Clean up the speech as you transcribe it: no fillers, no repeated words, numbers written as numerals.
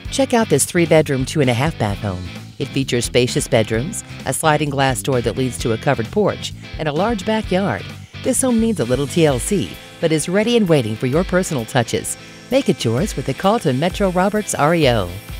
Check out this 3-bedroom, 2.5-bath home. It features spacious bedrooms, a sliding glass door that leads to a covered porch, and a large backyard. This home needs a little TLC, but is ready and waiting for your personal touches. Make it yours with a call to Metro Roberts REO.